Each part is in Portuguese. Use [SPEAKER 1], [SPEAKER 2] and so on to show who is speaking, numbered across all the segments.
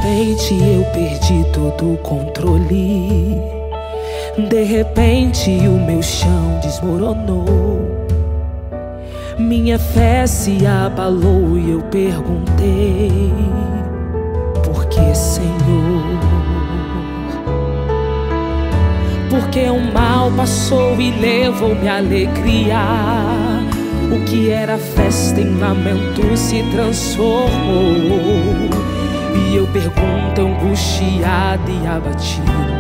[SPEAKER 1] repente eu perdi todo o controle. De repente o meu chão desmoronou. Minha fé se abalou e eu perguntei: por que, Senhor? Porque o mal passou e levou-me a alegria. O que era festa em lamento se transformou. E eu pergunto angustiado e abatido: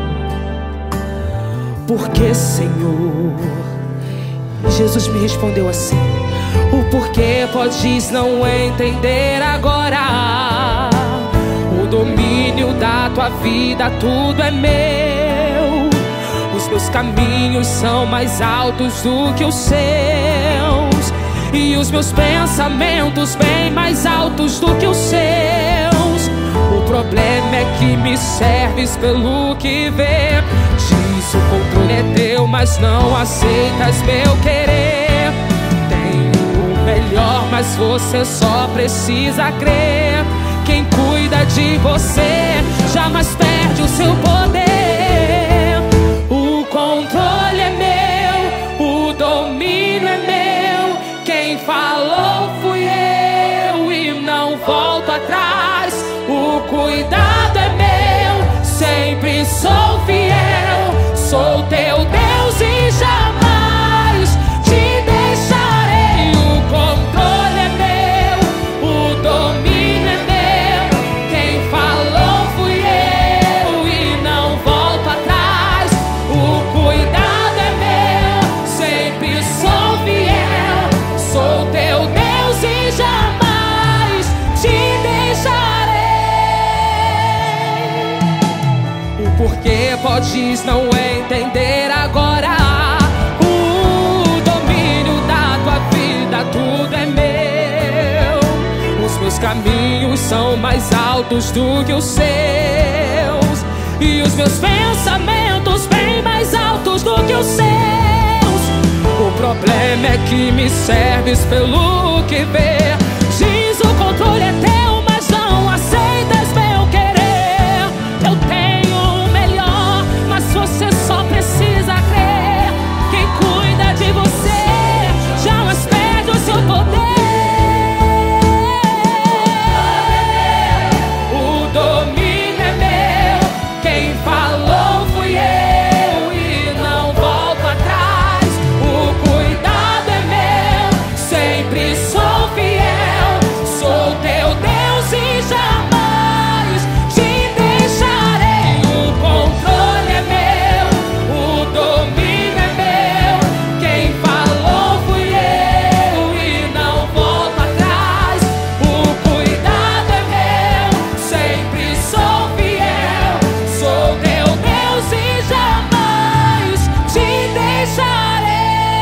[SPEAKER 1] por que, Senhor? E Jesus me respondeu assim: o porquê podes não entender agora. O domínio da tua vida, tudo é meu. Os meus caminhos são mais altos do que os seus, e os meus pensamentos bem mais altos do que os seus. O problema é que me serves pelo que vê. Diz o controle é teu, mas não aceitas meu querer. Tenho o melhor, mas você só precisa crer. Quem cuida de você jamais perde o seu poder. O controle é meu, o domínio é meu. Quem falou fui eu e não volto atrás. O cuidado é meu, sempre sou fiel. Sou teu Deus e jamais te deixarei. O controle é meu, o domínio é meu. Quem falou fui eu e não volto atrás. O cuidado é meu, sempre sou fiel. Sou teu Deus e jamais te deixarei. O porquê podes não entender agora. O domínio da tua vida, tudo é meu. Os meus caminhos são mais altos do que os seus, e os meus pensamentos bem mais altos do que os seus. O problema é que me serves pelo que vê. Diz o controle é teu, mas não aceitas meu querer. Eu tenho o melhor, mas você só precisa crer. Quem cuida de você jamais perde o seu poder. O domínio é meu, quem falou fui eu e não volto atrás. O cuidado é meu, sempre sou fiel. Sou teu Deus e jamais te deixarei. O controle é meu, o domínio é meu. Quem falou fui eu e não volto atrás. O cuidado é meu, sempre sou fiel. Sou teu Deus e jamais te deixarei.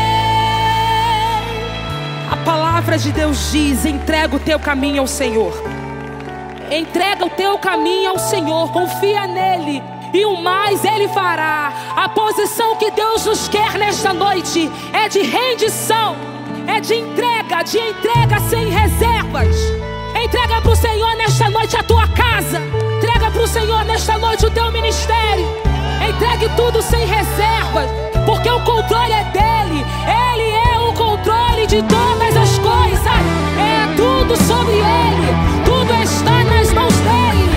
[SPEAKER 1] A palavra de Deus diz: entrega o teu caminho ao Senhor. Entrega o teu caminho ao Senhor, confia nele e o mais ele fará. A posição que Deus nos quer nesta noite é de rendição, é de entrega sem reservas. Entrega para o Senhor nesta noite a tua casa. Entrega para o Senhor nesta noite o teu ministério. Entregue tudo sem reservas, porque o controle é dele. Ele é o controle de todas as coisas. É tudo sobre ele, tudo está nas mãos dele.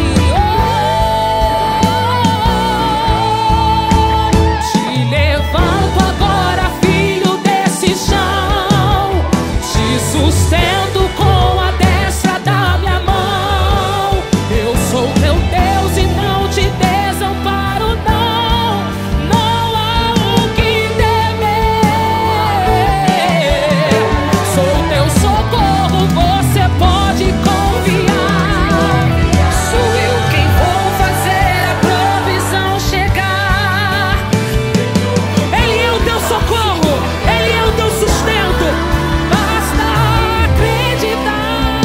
[SPEAKER 1] Te levanto agora, filho desse chão. Te sustento com a destra da minha mão. Eu sou teu Deus e não te desamparo, não. Não há o que temer. Sou teu socorro, você pode confiar. Sou eu quem vou fazer a provisão chegar. Ele é o teu socorro, ele é o teu sustento. Basta acreditar.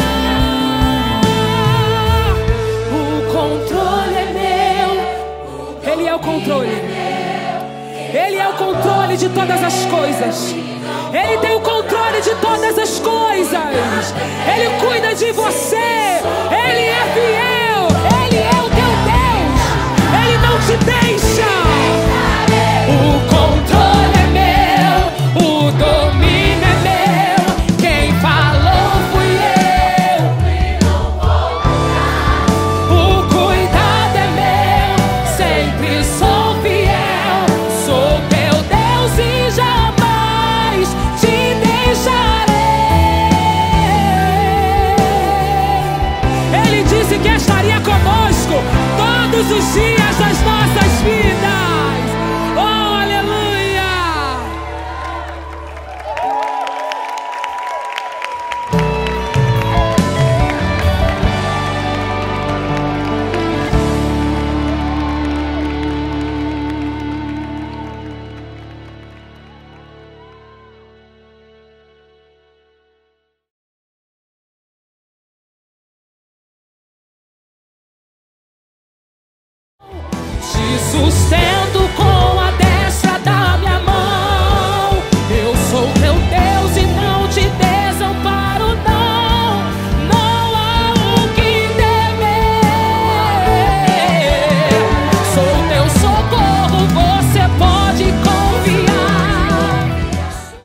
[SPEAKER 1] O controle é meu. Ele é o controle. Ele é o controle de todas as coisas. Ele tem o controle de todas as coisas. Ele cuida de você. Ele é fiel. Ele é o teu todos os dias das nossas vidas. Oh, aleluia! Te sustenta.